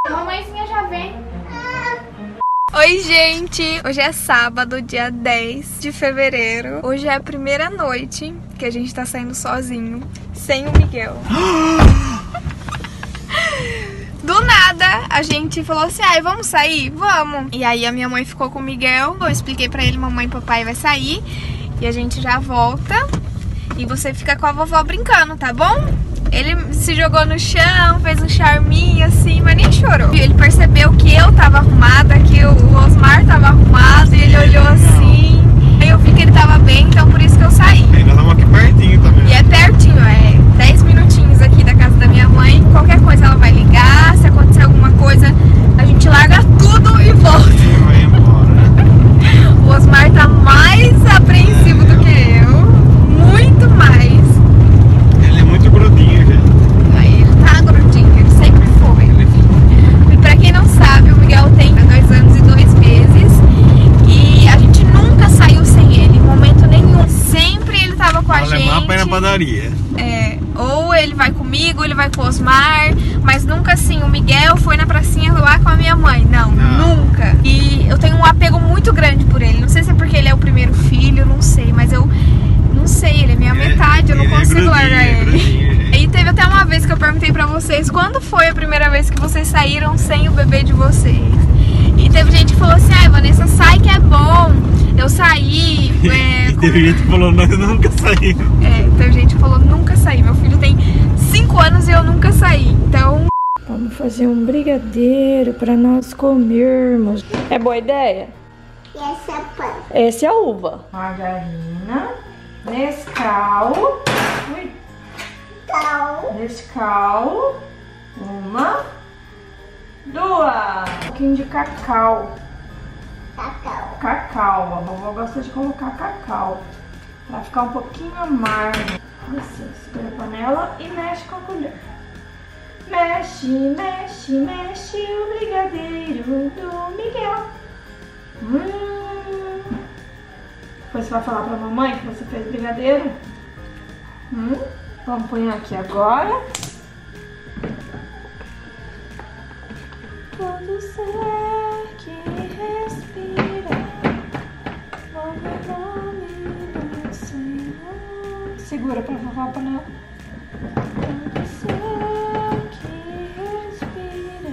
A mamãezinha já vem. Oi, gente! Hoje é sábado, dia 10 de fevereiro. Hoje é a primeira noite que a gente tá saindo sozinho, sem o Miguel. Do nada, a gente falou assim, ai, vamos sair? Vamos! E aí a minha mãe ficou com o Miguel, eu expliquei pra ele, mamãe e papai vai sair. E a gente já volta e você fica com a vovó brincando, tá bom? Ele se jogou no chão, fez um charminho assim, mas nem chorou. Ele percebeu que eu tava arrumada, que o Osmar tava arrumado e ele olhou assim. Aí eu vi que ele tava bem, então por isso que eu saí. E nós estamos aqui pertinho também. E é pertinho, é 10 minutinhos aqui da casa da minha mãe. Qualquer coisa ela vai ligar, se acontecer alguma coisa, a gente larga tudo e volta. E vai embora. O Osmar tá mais apreensivo do que eu, muito mais. Ele é muito grudinho, gente. Aí ele tá grudinho, ele sempre foi. E pra quem não sabe, o Miguel tem 2 anos e 2 meses e a gente nunca saiu sem ele, em momento nenhum. Sempre ele tava com a gente. Levar pra ir na padaria. É, ou ele vai comigo, ou ele vai com o Osmar, mas nunca assim, o Miguel foi na pracinha lá com a minha mãe, não, nunca. E eu tenho um apego muito grande por ele, não sei se é porque ele é o primeiro filho, não sei, mas eu não sei, ele é minha metade, eu não consigo largar ele. E teve até uma vez que eu perguntei pra vocês, quando foi a primeira vez que vocês saíram sem o bebê de vocês? E teve gente que falou assim, ai Vanessa, sai que é bom, eu saí. E teve gente que falou, nós nunca saímos. Teve gente que falou, nunca saí, meu filho tem 5 anos e eu nunca saí, então... Vamos fazer um brigadeiro pra nós comermos. É boa ideia? Essa é pão. Essa é a uva. Margarina, Nescau, Nescau, 1, 2, um pouquinho de cacau. Cacau, a vovó gosta de colocar cacau pra ficar um pouquinho amargo. Assim, segura a panela e mexe com a colher. Mexe, mexe, mexe o brigadeiro do Miguel. Depois você vai falar pra mamãe que você fez brigadeiro? Vamos pôr aqui agora. Todo ser que respira, louve o nome do Senhor. Segura pra vovó a panela. Todo ser que respira.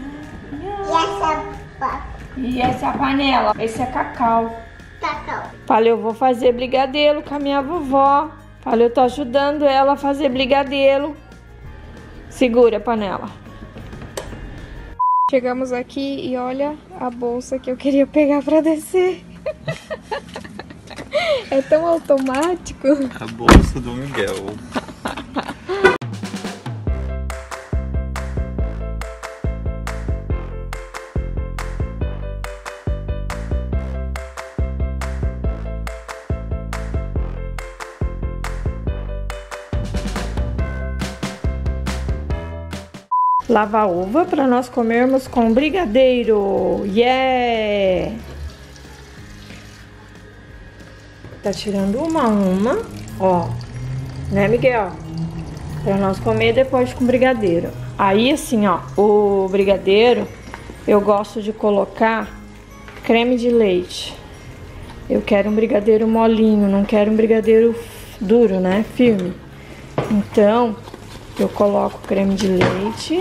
E essa é a panela. Esse é cacau. Falei, eu vou fazer brigadeiro com a minha vovó. Falei, eu tô ajudando ela a fazer brigadeiro. Segura a panela. Chegamos aqui e olha a bolsa que eu queria pegar pra descer. É tão automático. A bolsa do Miguel. Lavar a uva para nós comermos com brigadeiro. Yeah! Tá tirando uma a uma, ó. Né, Miguel? Para nós comer depois com brigadeiro. Aí, assim, ó, o brigadeiro, eu gosto de colocar creme de leite. Eu quero um brigadeiro molinho, não quero um brigadeiro duro, né? Firme. Então... eu coloco creme de leite.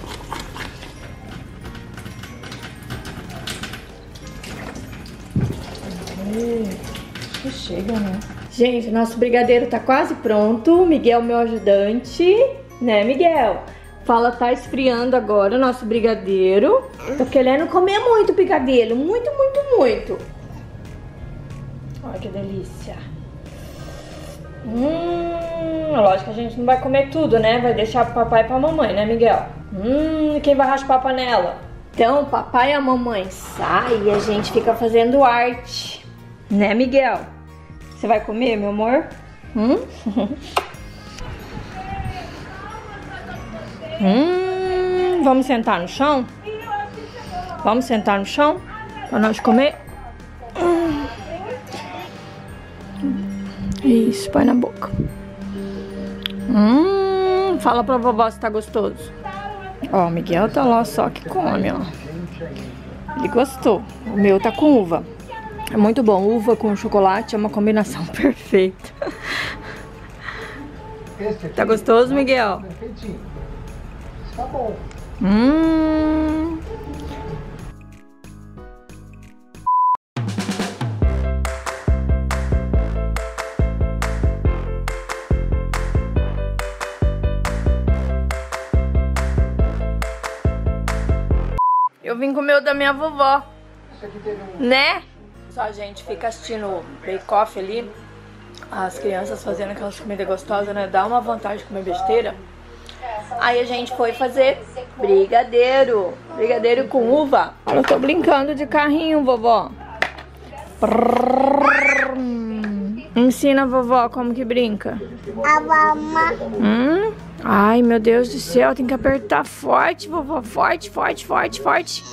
Chega, né? Gente, nosso brigadeiro tá quase pronto. Miguel, meu ajudante. Né, Miguel? Fala, tá esfriando agora o nosso brigadeiro. Tô querendo comer muito brigadeiro. Muito, muito, muito. Olha que delícia. Lógico que a gente não vai comer tudo, né? Vai deixar pro papai e pra mamãe, né, Miguel? Quem vai raspar a panela? Então, o papai e a mamãe saem e a gente fica fazendo arte. Né, Miguel? Você vai comer, meu amor? Vamos sentar no chão? Vamos sentar no chão pra nós comer? Isso, põe na boca. Fala pra vovó se tá gostoso. Ó, o Miguel tá lá só que come, ó. Ele gostou. O meu tá com uva. É muito bom. Uva com chocolate é uma combinação perfeita. Tá gostoso, Miguel? Tá bom. Eu vim comer o da minha vovó, né? Só a gente fica assistindo o Bake Off ali, as crianças fazendo aquelas comidas gostosas, né? Dá uma vontade de comer besteira. Aí a gente foi fazer brigadeiro, brigadeiro com uva. Eu tô brincando de carrinho, vovó. Ensina a vovó como que brinca. A mamãe. Ai, meu Deus do céu, tem que apertar forte, vovó. Forte, forte, forte, forte.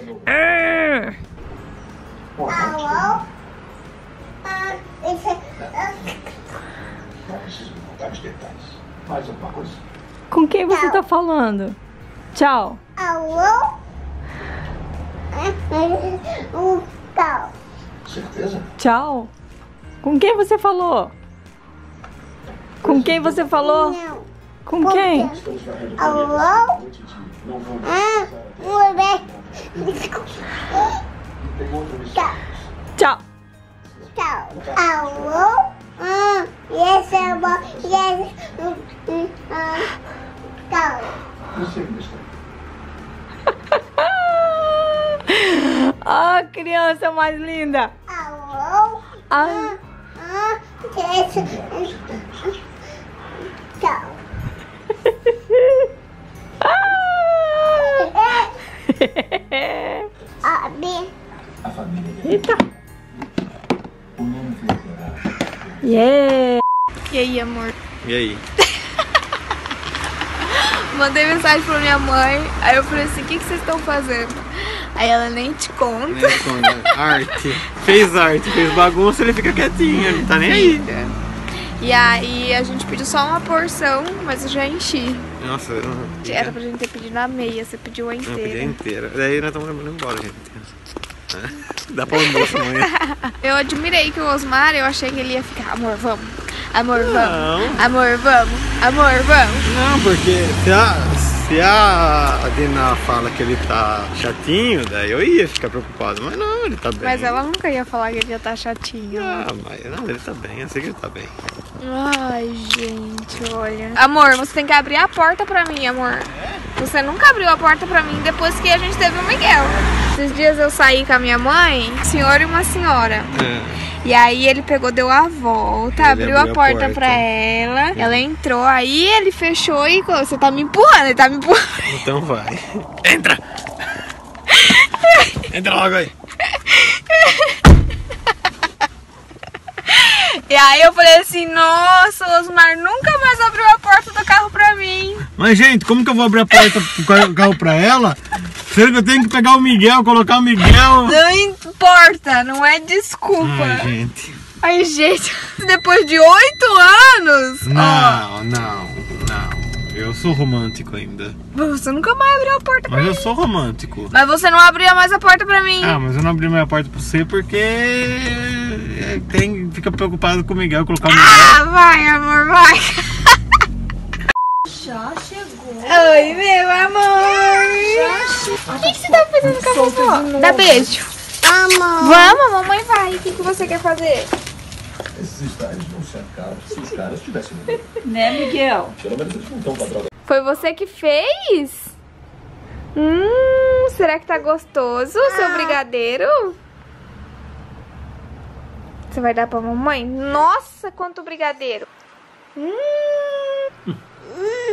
Alô? Mais alguma coisa? Com quem você tá falando? Tchau. Alô? Tchau. Certeza? Tchau. Com quem você falou? Com quem você falou? Não. Com quem? Alô? Tchau. Tchau. Tchau. Alô? Yes, amor. Yes. Tchau. Você está. Ah, criança mais linda. Alô? Ah. Yes. Tchau. Abi. A família. Eita. O nome será. Yeah. E aí, amor? E aí? Mandei mensagem pra minha mãe, aí eu falei assim, o que vocês estão fazendo? Aí ela nem te conta. Nem conta. Arte. Fez arte, fez bagunça, ele fica quietinho, ele tá nem aí. E aí a gente pediu só uma porção, mas eu já enchi. Nossa, eu não... Era pra gente ter pedido a meia, você pediu a Eu pedi a inteira. inteira. Daí nós estamos indo embora, gente. Dá pra almoço amanhã. Eu admirei que o Osmar, eu achei que ele ia ficar, amor, vamos. Amor, vamos. Não. Amor, vamos. Amor, vamos. Não, porque se a Dina fala que ele tá chatinho, daí eu ia ficar preocupado. Mas não, ele tá bem. Mas ela nunca ia falar que ele ia estar chatinho. Ah, mas não, ele tá bem, eu sei que ele tá bem. Ai, gente, olha. Amor, você tem que abrir a porta pra mim, amor. Você nunca abriu a porta pra mim depois que a gente teve o Miguel. Esses dias eu saí com a minha mãe, um senhor e uma senhora. E aí ele pegou, deu a volta, Ele abriu a porta pra ela. Ela entrou, aí ele fechou e você tá me empurrando, ele tá me empurrando. Então vai. Entra! Entra logo aí. E aí eu falei assim, nossa, o Osmar nunca mais abriu a porta do carro pra mim. Mas, gente, como que eu vou abrir a porta do carro pra ela? Sendo que eu tenho que pegar o Miguel, colocar o Miguel. Não importa, não é desculpa. Ai, gente. Ai, gente, depois de 8 anos. Não. Eu sou romântico ainda. Você nunca mais abriu a porta pra Mas mim. eu sou romântico. Mas você não abria mais a porta pra mim. Ah, mas eu não abri minha porta pra você porque fica preocupado com o Miguel, colocar o Miguel. Ah, vai, amor, vai. Já chegou. Oi, meu amor. O que você tá fazendo com a vovó? Dá beijo. Amor. Vamos, a mamãe vai. O que você quer fazer? Esses estágios não se acabam se os caras tivessem medo. Né, Miguel? Pelo menos eles não estão com a droga. Foi você que fez? Será que tá gostoso seu brigadeiro? Você vai dar pra mamãe? Nossa, quanto brigadeiro!